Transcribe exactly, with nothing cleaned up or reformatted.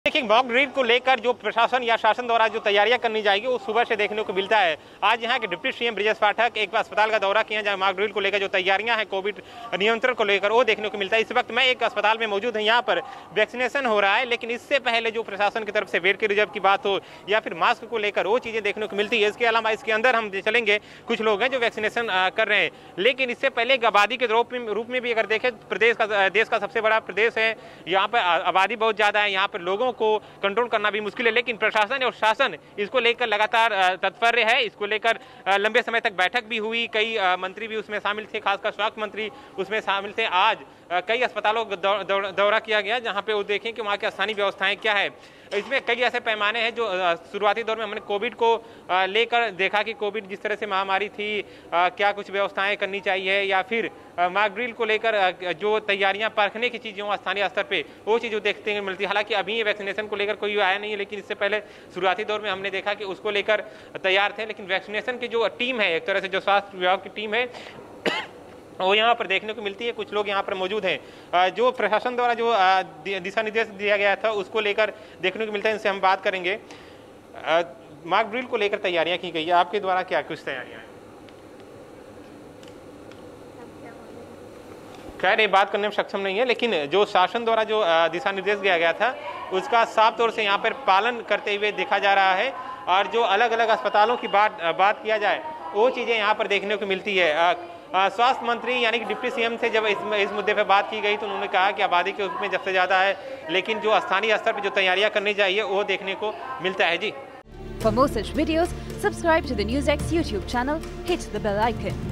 देखिए, mock drill को लेकर जो प्रशासन या शासन द्वारा जो तैयारियां करनी जाएगी वो सुबह से देखने को मिलता है। आज यहाँ के डिप्टी सीएम ब्रिजेश पाठक एक अस्पताल का दौरा किया जहाँ मॉक ड्रिल को लेकर जो तैयारियां हैं कोविड नियंत्रण को लेकर वो देखने को मिलता है। इस वक्त मैं एक अस्पताल में मौजूद हूँ, यहाँ पर वैक्सीनेशन हो रहा है, लेकिन इससे पहले जो प्रशासन की तरफ से बेड के रिजर्व की बात हो या फिर मास्क को लेकर वो चीज़ें देखने को मिलती है। इसके अलावा इसके अंदर हम चलेंगे, कुछ लोग हैं जो वैक्सीनेशन कर रहे हैं, लेकिन इससे पहले एक आबादी के रूप में भी अगर देखें, प्रदेश का देश का सबसे बड़ा प्रदेश है, यहाँ पर आबादी बहुत ज़्यादा है, यहाँ पर लोगों को कंट्रोल करना भी मुश्किल है, लेकिन प्रशासन और शासन इसको लेकर लगातार तत्पर है। इसको लेकर लंबे समय तक बैठक भी हुई, कई मंत्री भी उसमें शामिल थे, खासकर स्वास्थ्य मंत्री उसमें शामिल थे। आज कई अस्पतालों का दौरा किया गया जहां पे वो देखें कि वहां की स्थानीय व्यवस्थाएं क्या है। इसमें कई ऐसे पैमाने हैं जो शुरुआती दौर में हमने कोविड को लेकर देखा कि कोविड जिस तरह से महामारी थी, क्या कुछ व्यवस्थाएं करनी चाहिए, या फिर मॉक ड्रिल को लेकर जो तैयारियां परखने की चीज़ें स्थानीय स्तर पे वो चीज़ देखते हैं मिलती है। हालांकि अभी ये वैक्सीनेशन को लेकर कोई आया नहीं है, लेकिन इससे पहले शुरुआती दौर में हमने देखा कि उसको लेकर तैयार थे। लेकिन वैक्सीनेशन की जो टीम है, एक तरह से जो स्वास्थ्य विभाग की टीम है वो यहाँ पर देखने को मिलती है। कुछ लोग यहाँ पर मौजूद हैं, जो प्रशासन द्वारा जो दिशा निर्देश दिया गया था उसको लेकर देखने को मिलता है। इनसे हम बात करेंगे। मॉक ड्रिल को लेकर तैयारियां की गई है, आपके द्वारा क्या कुछ तैयारियां हैं? खैर, ये बात करने में सक्षम नहीं है, लेकिन जो शासन द्वारा जो दिशा निर्देश दिया गया था उसका साफ तौर से यहाँ पर पालन करते हुए देखा जा रहा है। और जो अलग अलग अस्पतालों की बात बात किया जाए वो चीज़ें यहाँ पर देखने को मिलती है। स्वास्थ्य मंत्री यानी कि डिप्टी सीएम से जब इस, इस मुद्दे पर बात की गई तो उन्होंने कहा कि आबादी के उसमें सबसे ज़्यादा है, लेकिन जो स्थानीय स्तर पर जो तैयारियां करनी चाहिए वो देखने को मिलता है। जी, For more such videos, subscribe to the NewsX YouTube channel, hit the bell icon.